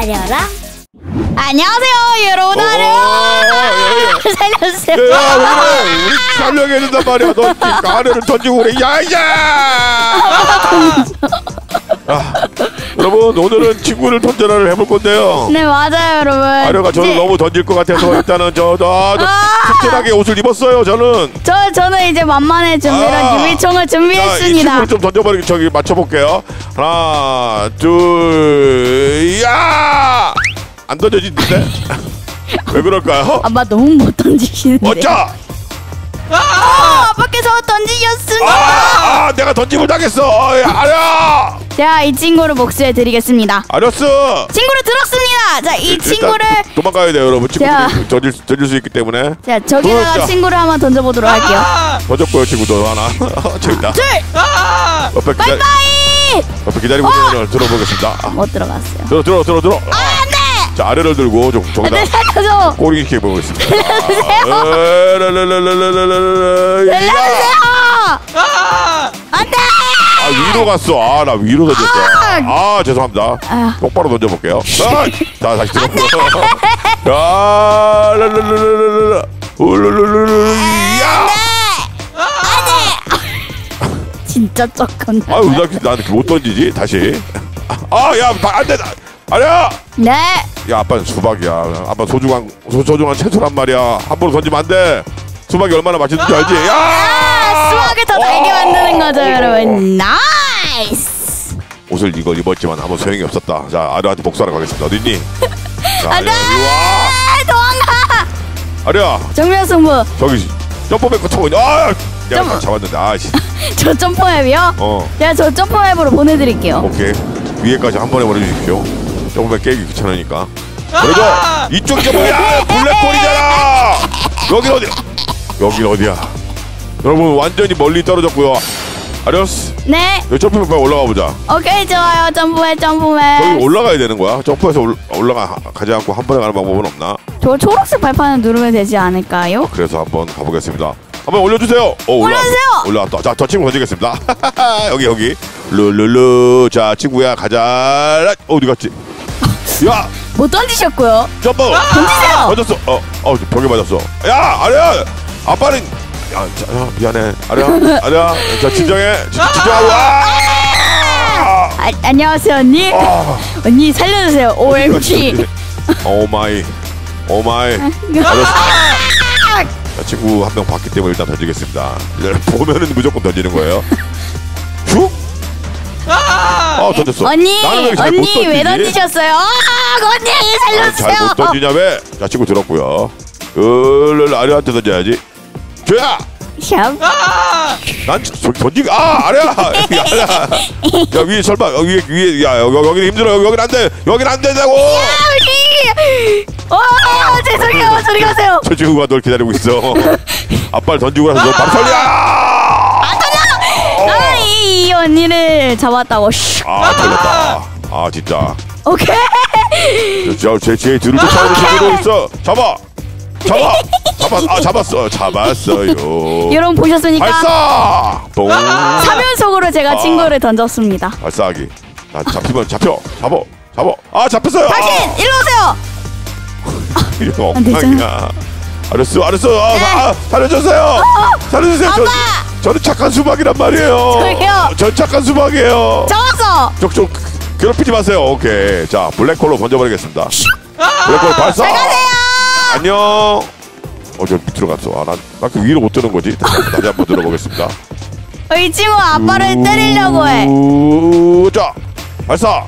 아려라. 안녕하세요 여러분. 살려주세요. 야, 왜 그래? 우리 촬영해야 된단 말이야. 너 아래를 던지고 그래. 야야. 여러분 오늘은 친구를 던져라를 해볼 건데요. 네 맞아요 여러분. 아려가 저를 너무 던질 것 같아서 일단은 특별하게 옷을 입었어요. 저는 이제 만만의 준비로 유리총을 준비했습니다. 이 친구를 좀 던져버리기 저기 맞춰볼게요. 하나 둘 야! 안 던져지는데? 왜 그럴까요? 아빠 너무 못 던지시는데. 어쩌? 아빠께서 던지셨습니다. 내가 던짐을 당했어. 아려. 자, 이 친구를 복수해 드리겠습니다. 알았어. 친구를 들었습니다. 자, 이 친구를 도망가야 돼요, 여러분. 친구들이 던질 수 있기 때문에. 자, 저기다가 친구를 한번 던져보도록 할게요. 던졌고요, 친구도 하나. 재밌다. 둘. 빠이빠이. 옆에 기다리고 있는 걸 들어보겠습니다. 못 들어갔어요. 들어. 네. 자, 아래를 들고 저기다 살려줘. 꼬리 이렇게 보겠습니다. 살려주세요. 안돼. 위로 갔어. 나 위로 던졌어. 죄송합니다. 똑바로 던져볼게요. 자, 다시 들어. 야! 진짜 조금. 나한테 못 던지지? 다시. 야, 안 돼. 아니야. 네. 야, 아빠는 수박이야. 아빠 소중한 채소란 말이야. 함부로 던지면 안 돼. 수박이 얼마나 맛있는지 알지? 야! 수박을 더 달게 만드는 거죠, 여러분. 나이스. 옷을 이걸 입었지만 아무 소용이 없었다. 자, 아려한테 복수하러 가겠습니다. 어디 있니? 안돼. 도망가. 아려야. 정면 승부. 저기 점프맨 거 타고 있네. 야, 잡았는데. 저 점프맵이요? 제가 저 점프맵으로 보내드릴게요. 오케이. 위에까지 한 번에 보내주십시오. 점프맨 깨기 귀찮으니까. 그래도 이쪽 점프야. 블랙홀이잖아. 여긴 어디야? 여러분 완전히 멀리 떨어졌고요. 아려스. 네. 여기 점프맨 빨리 올라가 보자. 오케이 좋아요. 점프맨. 여기 올라가야 되는 거야? 점프해서 가지 않고 한 번에 가는 방법은 없나? 저 초록색 발판을 누르면 되지 않을까요? 그래서 한번 가보겠습니다. 한번 올려주세요. 올려주세요. 올라왔다. 자, 저 친구 던지겠습니다. 여기. 룰루루. 자, 친구야 가자. 어디 갔지? 야. 못 던지셨고요. 점프. 던지세요. 던졌어. 벽에 맞았어. 야, 아려야. 아빠는. 미안해. 아려야. 자, 진정해. 진정하고. 안녕하세요 언니. 언니 살려주세요. OMG. 오마이. 자, 친구 한 명 봤기 때문에 일단 던지겠습니다. 보면은 무조건 던지는 거예요. 슉! 던졌어. 언니 왜 던지셨어요? 언니 살려주세요. 잘 못 던지냐 왜? 자, 친구 들었고요. 아려한테 던져야지. 줘야. 샵. 난 저기 던지기. 아려야. 야, 위에 설마 위에 야, 여기는 힘들어. 여기는 안 돼. 여기는 안 된다고. 죄송해요. 저리 가세요. 저 친구가 널 기다리고 있어. 아빠를 던지고 나서 너 바로 살려. 안 던져. 이 언니를 잡았다고. 털렸다. 진짜. 오케이. 제 뒤를 쫓아오는 친구도 있어. 잡았어요. 여러분 보셨으니까 발사. 3연속으로 제가 친구를 던졌습니다. 발사하기. 잡히면 잡혀. 잡혔어요. 당신 일로 오세요. 이거 엉망이야. 알았어. 살려주세요. 저는 착한 수박이란 말이에요. 저기요. 전 착한 수박이에요. 잡았어. 좀 괴롭히지 마세요. 오케이. 자, 블랙홀로 던져버리겠습니다. 블랙홀 발사. 잘 가세요. 안녕. 저 밑으로 갔어. 난 위로 못 드는 거지. 다시 한번 들어보겠습니다. 이 친구 아빠를 때리려고 해. 자, 발사.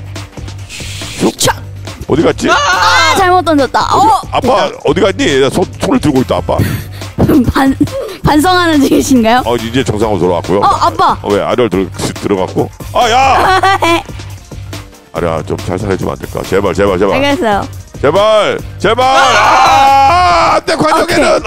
어디 갔지? 잘못 던졌다. 아빠 됐다. 어디 갔니? 손을 들고 있다. 아빠. 반성하는 중이신가요? 이제 정상으로 돌아왔고요. 아빠. 왜 아래를 들어갔고? 야! 아래야 좀 잘 살려주면 안 될까? 제발. 알겠어요. 제발. 내 관역에는.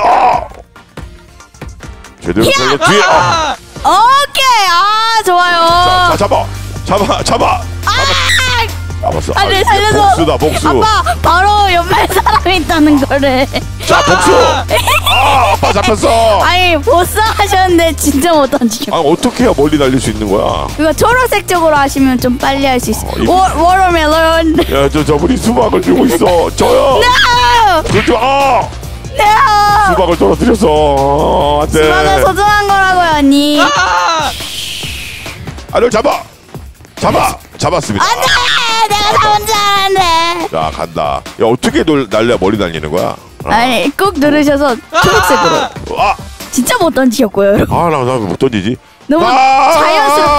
제대로 살려 뒤에. 오케이. 좋아요. 자, 잡아. 봤어. 아니 살려줘. 복수다 복수. 아빠 바로 옆에 사람이 있다는 거를. 자 복수. 아빠 잡혔어. 아니 보스 하셨는데 진짜 못 던지겠어. 아 어떻게 해야 멀리 날릴 수 있는 거야? 이거 초록색 쪽으로 하시면 좀 빨리 할 수 있어. 워터멜론. 야 저분이 수박을 들고 있어. 저요. No. 그렇죠. No. 수박을 떨어뜨렸어. 안돼. 수박은 소중한 거라고요, 언니. 아를 잡았습니다. 안돼. 내가 잡은 줄 알았는데. 자 간다. 야 어떻게 날려 멀리 날리는 거야? 아니 꾹 누르셔서 초록색으로. 아, 진짜 못 던지셨고요, 여러분. 나 못 던지지. 너무 자연스럽게.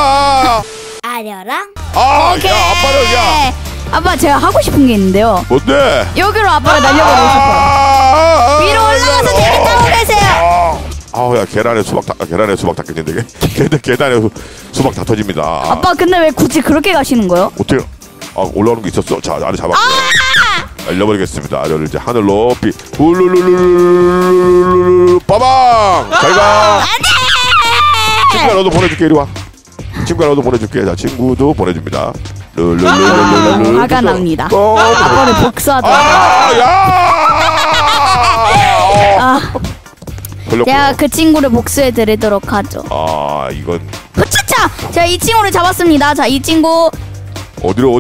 아려랑 오케이. 야 아빠는 야 아빠 제가 하고 싶은 게 있는데요. 뭔데? 여기로 아빠가 날려버리고 싶어요. 위로 올라가서 재밌다고 계세요. 야 계란에 수박 다 깼는데 계단에 수박 다 터집니다. 아빠 근데 왜 굳이 그렇게 가시는 거예요? 어떻게? 올라오는 게 있었어. 자 아래 잡았고 날려버리겠습니다. 아래를 이제 하늘로 훌룰룰룰룰룰룰 빠방. 잘가. 친구야 너도 보내줄게. 이리 와. 친구야 너도 보내줄게. 자 친구도 보내줍니다. 룰룰룰룰룰. 화가 납니다. 아빠를 복수하다. 제가 그 친구를 복수해 드리도록 하죠. 이건 후차차! 제가 이 친구를 잡았습니다. 자, 이 친구 어디로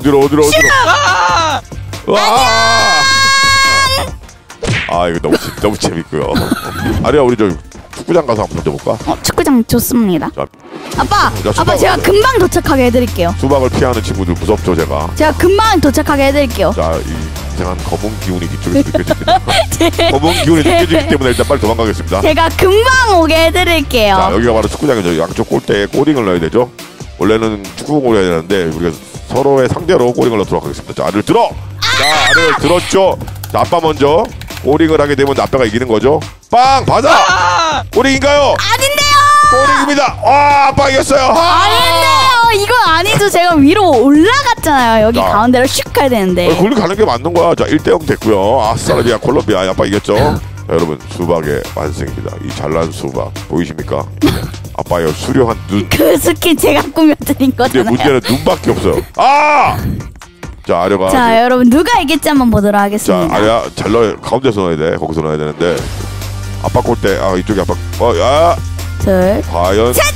이거 너무 재밌고요. 아리야 우리 저 축구장 가서 한번 던져볼까? 축구장 좋습니다. 자, 아빠 수박. 제가 금방 도착하게 해드릴게요. 수박을 피하는 친구들 무섭죠 제가. 제가 금방 도착하게 해드릴게요. 자, 이 이상한 검은 기운이 이쪽에서 느껴집니다. 검은 기운이 느껴지기 때문에 일단 빨리 도망가겠습니다. 제가 금방 오게 해드릴게요. 자, 여기가 바로 축구장이죠. 양쪽 골대에 꼬링을 넣어야 되죠. 원래는 축구공을 해야 되는데 우리가 서로의 상대로 꼬링을 넣도록 하겠습니다. 자, 알을 들어. 자, 알을 들었죠. 자, 아빠 먼저 꼬링을 하게 되면 아빠가 이기는 거죠. 빵 받아. 꼬링인가요? 아닌데요. 꼬링입니다. 아빠 이겼어요. 아닌데요. 이건 아니죠. 제가 위로 올라갔잖아요. 여기 자. 가운데로 슉 가야 되는데. 거기 가는 게 맞는 거야. 자, 1대0 됐고요. 아싸라비아 콜롬비아. 아빠 이겼죠. 자, 여러분 수박의 완성입니다. 이 잘난 수박 보이십니까? 아빠의 수려한 눈. 그 스킨 제가 꾸며드린 근데 거잖아요. 문제는 눈밖에 없어요. 자, 아려가. 자, 여러분 누가 이길지 한번 보도록 자, 하겠습니다. 아려 잘 넣어. 가운데서 넣어야 돼. 거기서 넣어야 되는데. 아빠 골대. 이쪽에 아빠. 둘, 과연. 셋.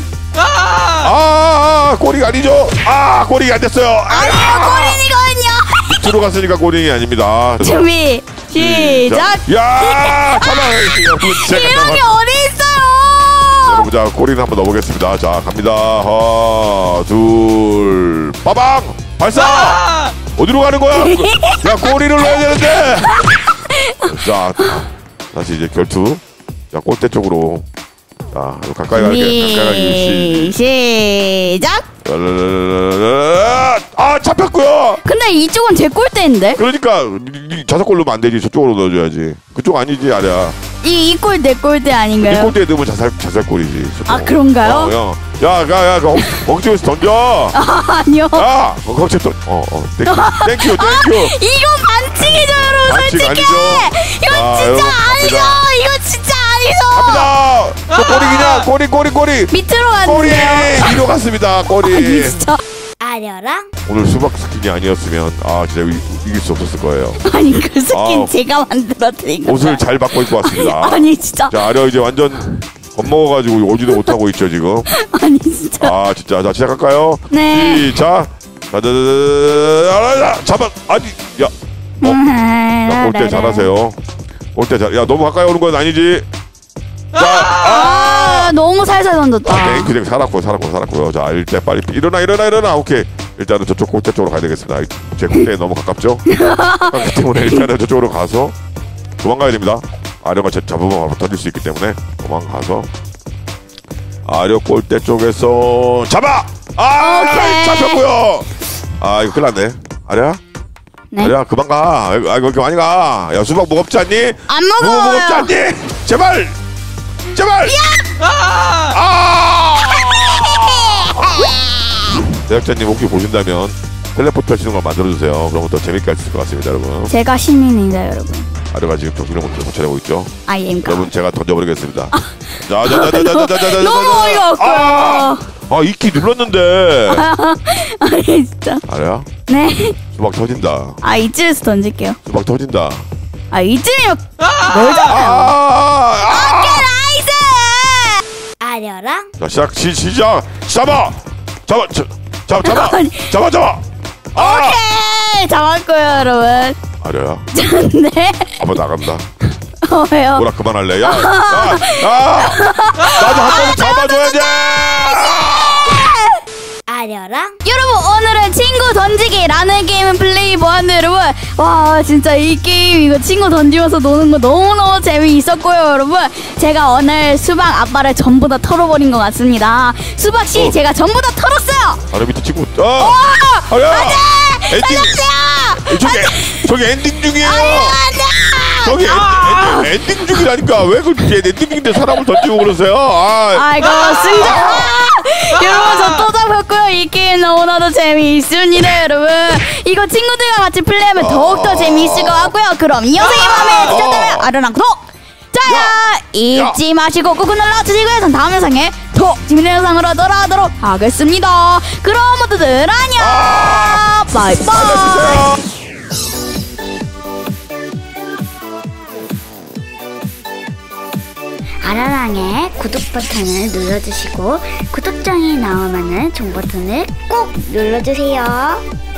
꼬리가 아니죠. 꼬리가 안 됐어요. 아니요, 꼬린이거든요. 밑으로 갔으니까 꼬링이 아닙니다. 준비, 시작. 야, 잠깐만. 이런 게 어디 있어요? 여러분, 자, 꼬리는 한번 넣어보겠습니다. 자, 갑니다. 하나, 둘, 빠방! 발사! 어디로 가는 거야? 야, 꼬리를 넣어야 되는데! 자, 다시 이제 결투. 자, 골대 쪽으로. 자, 가까이 가게. 시작. 잡혔고요. 근데 이쪽은 제 골대인데? 그러니까 자석골 넣으면 안 되지. 저쪽으로 넣어줘야지. 그쪽 아니지, 아랴. 이 골 내 골대 이 아닌가요? 골대에 넣으면 자살골이지. 저쪽. 그런가요? 야, 억지에서 던져. 아니요. 야, 억지 던. 땡큐. 이거 반칙이죠, 여러분. 반칙 솔직히. 아니죠? 이건 진짜 여러분, 아니죠. 갑니다. 이거 진짜 아니죠. 갑니다. 저 꼬리. 밑으로 꼬리 갔는데요. 위로 갔습니다. 꼬리. 아니 진짜. 아려랑 오늘 수박 스킨이 아니었으면 진짜 이길 수 없었을 거예요. 아니 그 스킨 제가 만들어드린 거. 옷을 잘 바꿔 입고 왔습니다. 아니 진짜. 자, 아려 이제 완전 겁먹어가지고 오지도 못하고 있죠 지금. 아니 진짜. 진짜. 자, 시작할까요? 네. 시작. 잡아. 아니, 야. 골대 잘하세요. 골대 잘. 야, 너무 가까이 오는 건 아니지. 자, 너무 살살 던졌다. 그냥 살았고요. 자, 일단 빨리 일어나. 오케이. 일단은 저쪽 골대 쪽으로 가야 되겠습니다. 제 골대에 너무 가깝죠? 그렇기 때문에 일단은 저쪽으로 가서 도망가야 됩니다. 아려가 잡으면 바로 던질 수 있기 때문에 도망가서 아려 골대 쪽에서 잡아! 오케이. 잡혔고요. 이거 큰일 났네. 아려? 네? 아려 그만 가. 이거 이렇게 많이 가. 야, 수박 무겁지 않니? 안 먹어요. 무겁지 않니? 제발! 제작자님 혹시 보신다면 텔레포트 하시는 걸 만들어주세요. 그러면 더 재밌게 할 수 있을 것 같습니다, 여러분. 제가 시민이자 여러분. 아려가 지금 정신을 못 차리고 있죠. I am God. 여러분, 제가 던져버리겠습니다. 너무 어이가 없고요. 아, 이키 눌렀는데. 아니 진짜. 알아요? 네. 수박 터진다. 아 이쯤에서 던질게요. 수박 터진다. 아 이쯤이면 멀잖아요. 오케이 나이스. 아려랑. 자, 시작. 잡아. 아니. 오케이 잡았고요 여러분. 아려야. 네. 한번 나간다. 왜요? 뭐라 그만할래? 야. 나도 한 번 잡아줘야지. 아려랑. 여러분 오늘은 친구 던지기라는 게임을 플레이해보았는데 여러분 와 진짜 이 게임 이거 친구 던지면서 노는 거 너무너무 재미있었고요 여러분. 제가 오늘 수박 앞발을 전부 다 털어버린 것 같습니다. 수박씨 제가 전부 다 털었어요. 아래 밑에 친구. 아려. 엔딩. 저기 엔딩 중이에요. 저기 엔딩 중이라니까. 왜 그 엔딩 중인데 사람을 던지고 그러세요? 아이고 승자. 여러분 저 또 잡혔고요. 이 게임 너무나도 재미있습니다 여러분. 이거 친구들과 같이 플레이하면 더욱더 재미있을 것 같고요. 그럼 이 영상이 마음에 드셨다면 아련한 구독 좋아요 잊지 마시고 꾹꾹 눌러주시고요. 전 다음 영상에 더 재밌는 영상으로 돌아오도록 하겠습니다. 그럼 모두들 안녕. 바이바이. 아라랑의 구독 버튼을 눌러주시고 구독장이 나오면은 종 버튼을 꼭 눌러주세요.